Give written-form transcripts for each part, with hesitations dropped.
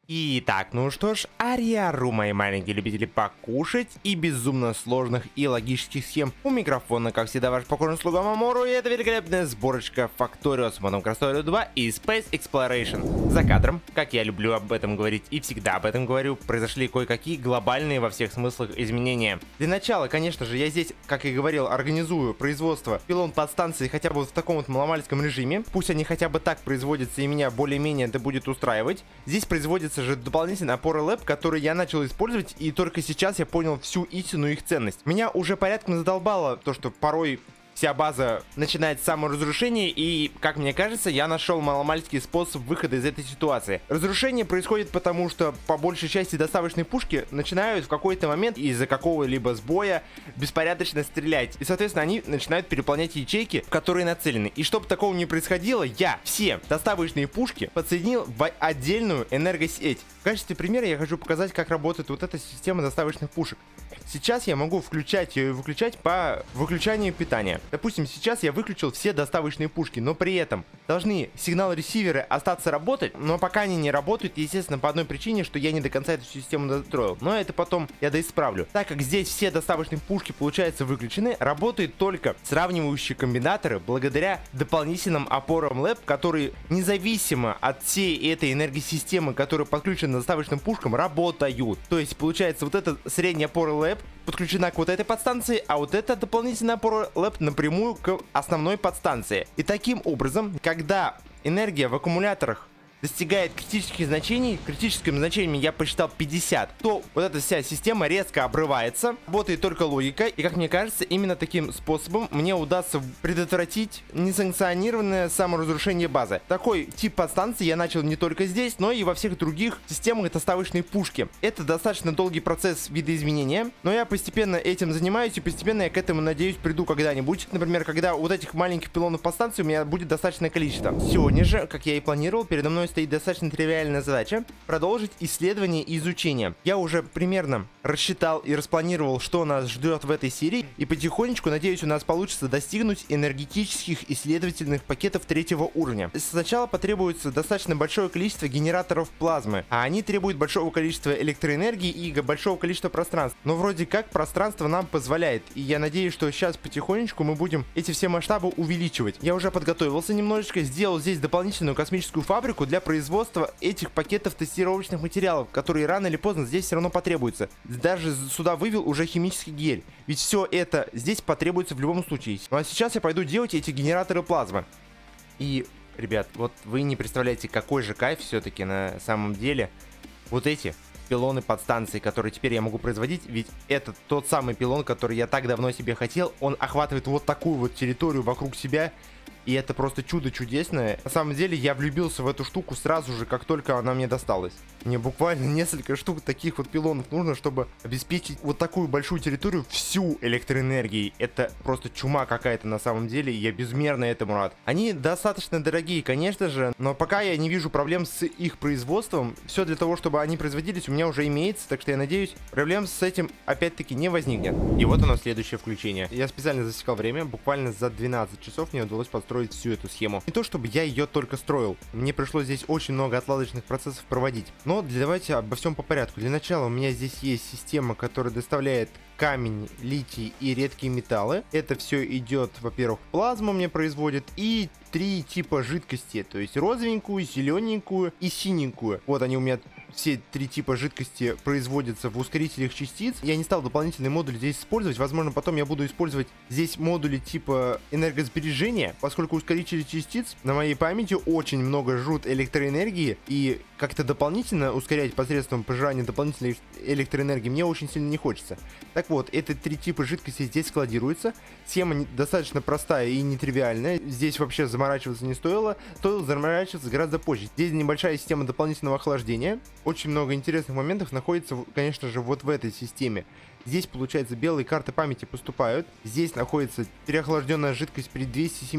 Итак, ну что ж, ариару, мои маленькие любители покушать и безумно сложных и логических схем. У микрофона, как всегда, ваш покорный слуга Мамору, и это великолепная сборочка Factorio с модом Красторию 2 и Space Exploration. За кадром, как я люблю об этом говорить и всегда об этом говорю, произошли кое-какие глобальные во всех смыслах изменения. Для начала, конечно же, я здесь, как и говорил, организую производство пилон подстанции хотя бы вот в таком вот маломальском режиме. Пусть они хотя бы так производятся и меня более-менее это будет устраивать. Здесь производится же дополнительный опоры лэп, который я начал использовать, и только сейчас я понял всю истинную их ценность. Меня уже порядком задолбало то, что порой вся база начинает саморазрушение, и, как мне кажется, я нашел маломальский способ выхода из этой ситуации. Разрушение происходит потому, что по большей части доставочные пушки начинают в какой-то момент из-за какого-либо сбоя беспорядочно стрелять, и, соответственно, они начинают переполнять ячейки, в которые нацелены. И чтобы такого не происходило, я все доставочные пушки подсоединил в отдельную энергосеть. В качестве примера я хочу показать, как работает вот эта система доставочных пушек. Сейчас я могу включать ее и выключать по выключанию питания. Допустим, сейчас я выключил все доставочные пушки, но при этом должны сигнал-ресиверы остаться работать, но пока они не работают, естественно, по одной причине, что я не до конца эту систему достроил. Но это потом я доисправлю. Так как здесь все доставочные пушки, получается, выключены, работают только сравнивающие комбинаторы благодаря дополнительным опорам лэп, которые независимо от всей этой энергосистемы, которая подключена к доставочным пушкам, работают. То есть, получается, вот эта средняя опора лэп подключена к вот этой подстанции, а вот эта дополнительная опора лэп напрямую к основной подстанции. И таким образом, когда энергия в аккумуляторах достигает критических значений, критическим значением я посчитал 50, то вот эта вся система резко обрывается, работает только логика, и, как мне кажется, именно таким способом мне удастся предотвратить несанкционированное саморазрушение базы. Такой тип подстанции я начал не только здесь, но и во всех других системах доставочной пушки. Это достаточно долгий процесс видоизменения, но я постепенно этим занимаюсь, и постепенно я к этому, надеюсь, приду когда-нибудь. Например, когда вот этих маленьких пилонов подстанции у меня будет достаточное количество. Сегодня же, как я и планировал, передо мной стоит достаточно тривиальная задача продолжить исследование и изучение. Я уже примерно рассчитал и распланировал, что нас ждет в этой серии, и потихонечку, надеюсь, у нас получится достигнуть энергетических исследовательных пакетов 3-го уровня. Сначала потребуется достаточно большое количество генераторов плазмы, а они требуют большого количества электроэнергии и большого количества пространства. Но вроде как пространство нам позволяет, и я надеюсь, что сейчас потихонечку мы будем эти все масштабы увеличивать. Я уже подготовился немножечко, сделал здесь дополнительную космическую фабрику для производства этих пакетов тестировочных материалов, которые рано или поздно здесь все равно потребуются. Даже сюда вывел уже химический гель, ведь все это здесь потребуется в любом случае. Ну а сейчас я пойду делать эти генераторы плазмы. И, ребят, вот вы не представляете, какой же кайф все-таки на самом деле вот эти пилоны подстанции, которые теперь я могу производить, ведь это тот самый пилон, который я так давно себе хотел. Он охватывает вот такую вот территорию вокруг себя, и это просто чудо чудесное. На самом деле я влюбился в эту штуку сразу же, как только она мне досталась. Мне буквально несколько штук таких вот пилонов нужно, чтобы обеспечить вот такую большую территорию всю электроэнергией. Это просто чума какая-то на самом деле, и я безмерно этому рад. Они достаточно дорогие, конечно же, но пока я не вижу проблем с их производством. Все для того, чтобы они производились, у меня уже имеется, так что я надеюсь, проблем с этим опять-таки не возникнет. И вот оно, следующее включение. Я специально засекал время, буквально за 12 часов мне удалось построить всю эту схему. Не то чтобы я ее только строил, мне пришлось здесь очень много отладочных процессов проводить. Но давайте обо всем по порядку. Для начала у меня здесь есть система, которая доставляет камень, литий и редкие металлы. Это все идет, во-первых, плазма мне производит, и 3 типа жидкости, то есть розовенькую, зелененькую и синенькую. Вот они у меня, все 3 типа жидкости, производятся в ускорителях частиц. Я не стал дополнительный модуль здесь использовать, возможно, потом я буду использовать здесь модули типа энергосбережения, поскольку ускорители частиц на моей памяти очень много жрут электроэнергии, и как-то дополнительно ускорять посредством пожирания дополнительной электроэнергии мне очень сильно не хочется. Так вот, эти 3 типа жидкости здесь складируются. Схема достаточно простая и нетривиальная. Здесь вообще заморачиваться не стоило. Стоило заморачиваться гораздо позже. Здесь небольшая система дополнительного охлаждения. Очень много интересных моментов находится, конечно же, вот в этой системе. Здесь, получается, белые карты памяти поступают. Здесь находится переохлажденная жидкость при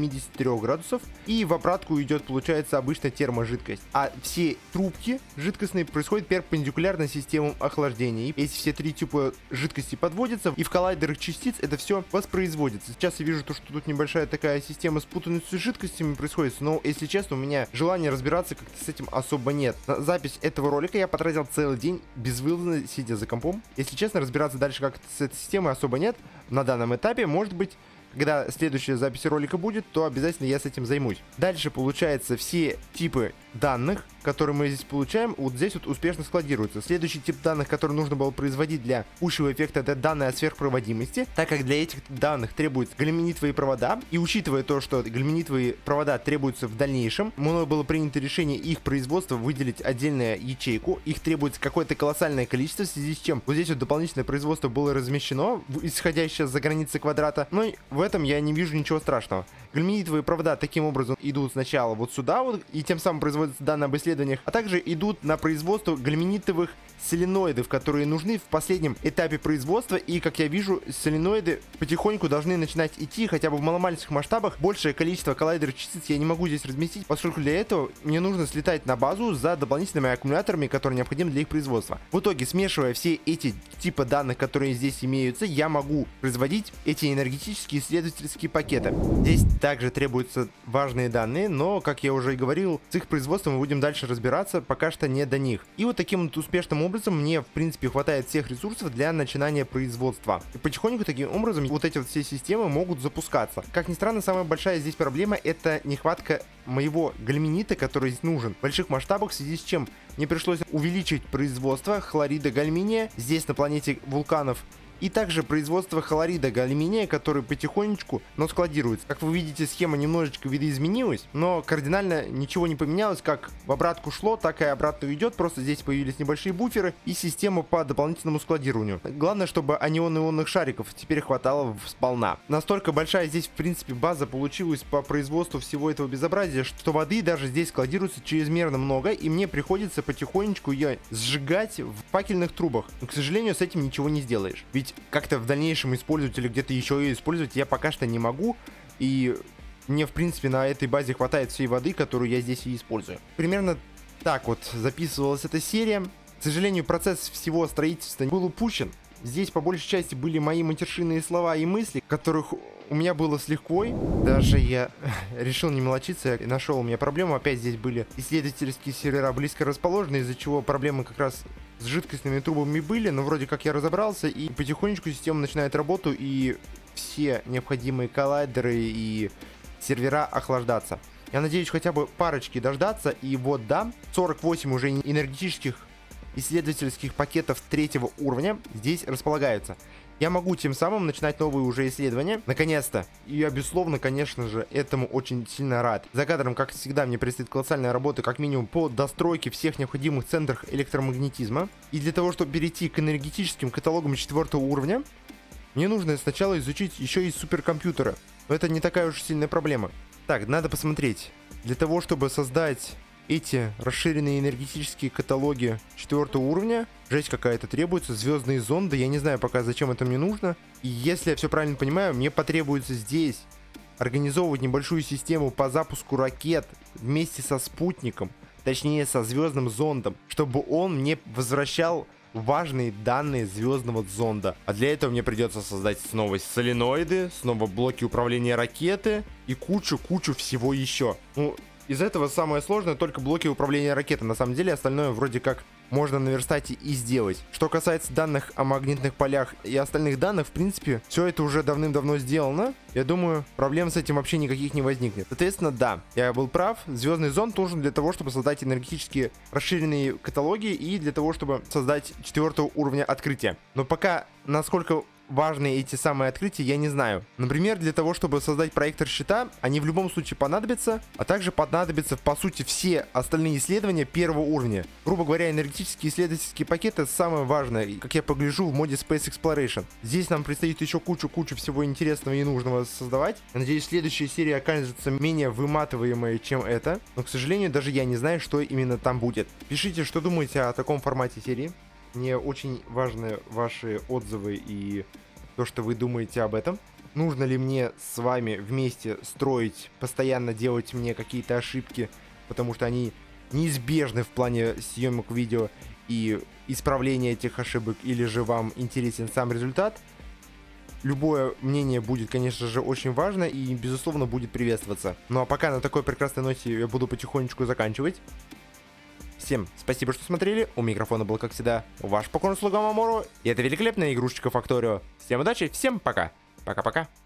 273 градусов. И в обратку идет, получается, обычная терможидкость. А все трубки жидкостные происходят перпендикулярно системам охлаждения. И эти все три типа жидкости подводятся, и в коллайдерах частиц это все воспроизводится. Сейчас я вижу то, что тут небольшая такая система спутанности с жидкостями происходит, но, если честно, у меня желания разбираться как-то с этим особо нет. На запись этого ролика я потратил целый день безвылазно сидя за компом. Если честно, разбираться дальше как-то с этой системой особо нет на данном этапе. Может быть, когда следующая запись ролика будет, то обязательно я с этим займусь. Дальше, получается, все типы данных, которые мы здесь получаем, вот здесь вот успешно складируются. Следующий тип данных, который нужно было производить для пущего эффекта, это данные о сверхпроводимости, так как для этих данных требуются галиминитовые провода, и учитывая то, что галиминитовые провода требуются в дальнейшем, мною было принято решение их производства выделить отдельную ячейку, их требуется какое-то колоссальное количество, в связи с чем вот здесь вот дополнительное производство было размещено, исходящее за границы квадрата, но в этом я не вижу ничего страшного. Галиминитовые провода таким образом идут сначала вот сюда вот, и тем самым производятся данные об исследованиях, а также идут на производство галиминитовых соленоидов, которые нужны в последнем этапе производства. И, как я вижу, соленоиды потихоньку должны начинать идти, хотя бы в маломальских масштабах. Большее количество коллайдеров частиц я не могу здесь разместить, поскольку для этого мне нужно слетать на базу за дополнительными аккумуляторами, которые необходимы для их производства. В итоге, смешивая все эти типы данных, которые здесь имеются, я могу производить эти энергетические исследовательские пакеты. Здесь также требуются важные данные, но, как я уже и говорил, с их производством мы будем дальше разбираться, пока что не до них. И вот таким вот успешным образом мне, в принципе, хватает всех ресурсов для начинания производства. И потихоньку таким образом вот эти вот все системы могут запускаться. Как ни странно, самая большая здесь проблема — это нехватка моего гальминита, который здесь нужен в больших масштабах, в связи с чем мне пришлось увеличить производство хлорида гальминия здесь на планете вулканов. И также производство хлорида алюминия, который потихонечку, но складируется. Как вы видите, схема немножечко видоизменилась, но кардинально ничего не поменялось. Как в обратку шло, так и обратно идет. Просто здесь появились небольшие буферы и система по дополнительному складированию. Главное, чтобы анионных шариков теперь хватало сполна. Настолько большая здесь, в принципе, база получилась по производству всего этого безобразия, что воды даже здесь складируется чрезмерно много, и мне приходится потихонечку ее сжигать в факельных трубах. Но, к сожалению, с этим ничего не сделаешь. Ведь как-то в дальнейшем использовать или где-то еще ее использовать я пока что не могу. И мне, в принципе, на этой базе хватает всей воды, которую я здесь и использую. Примерно так вот записывалась эта серия. К сожалению, процесс всего строительства был упущен. Здесь по большей части были мои матершинные слова и мысли, которых у меня было с лихвой. Даже я решил не мелочиться и нашел у меня проблему. Опять здесь были исследовательские сервера близко расположены, из-за чего проблемы как раз с жидкостными трубами были. Но вроде как я разобрался, и потихонечку система начинает работу, и все необходимые коллайдеры и сервера охлаждаться. Я надеюсь хотя бы парочки дождаться. И вот да, 48 уже энергетических исследовательских пакетов 3-го уровня здесь располагаются. Я могу тем самым начинать новые уже исследования. Наконец-то. И я, безусловно, конечно же, этому очень сильно рад. За кадром, как всегда, мне предстоит колоссальная работа, как минимум, по достройке всех необходимых центров электромагнетизма. И для того, чтобы перейти к энергетическим каталогам 4-го уровня, мне нужно сначала изучить еще и суперкомпьютера. Но это не такая уж сильная проблема. Так, надо посмотреть. Для того, чтобы создать эти расширенные энергетические каталоги 4-го уровня, жесть какая-то требуется, звездные зонды, я не знаю пока, зачем это мне нужно. И если я все правильно понимаю, мне потребуется здесь организовывать небольшую систему по запуску ракет вместе со спутником, точнее со звездным зондом, чтобы он мне возвращал важные данные звездного зонда. А для этого мне придется создать снова соленоиды, снова блоки управления ракеты и кучу всего еще. Ну, из этого самое сложное только блоки управления ракеты. На самом деле остальное вроде как можно наверстать и сделать. Что касается данных о магнитных полях и остальных данных, в принципе, все это уже давным-давно сделано. Я думаю, проблем с этим вообще никаких не возникнет. Соответственно, да, я был прав. Звездный зонд нужен для того, чтобы создать энергетические расширенные каталоги и для того, чтобы создать 4-го уровня открытия. Но пока, насколько важные эти самые открытия, я не знаю. Например, для того, чтобы создать проектор щита, они в любом случае понадобятся, а также понадобятся, по сути, все остальные исследования 1-го уровня. Грубо говоря, энергетические исследовательские пакеты — это самое важное, как я погляжу в моде Space Exploration. Здесь нам предстоит еще кучу всего интересного и нужного создавать. Я надеюсь, следующая серия окажется менее выматываемой, чем эта. Но, к сожалению, даже я не знаю, что именно там будет. Пишите, что думаете о таком формате серии. Мне очень важны ваши отзывы и то, что вы думаете об этом. Нужно ли мне с вами вместе строить, постоянно делать мне какие-то ошибки, потому что они неизбежны в плане съемок видео и исправления этих ошибок, или же вам интересен сам результат? Любое мнение будет, конечно же, очень важно и, безусловно, будет приветствоваться. Ну а пока на такой прекрасной ноте я буду потихонечку заканчивать. Всем спасибо, что смотрели. У микрофона был, как всегда, ваш покорный слуга Мамору. И это великолепная игрушечка Факторио. Всем удачи, всем пока. Пока-пока.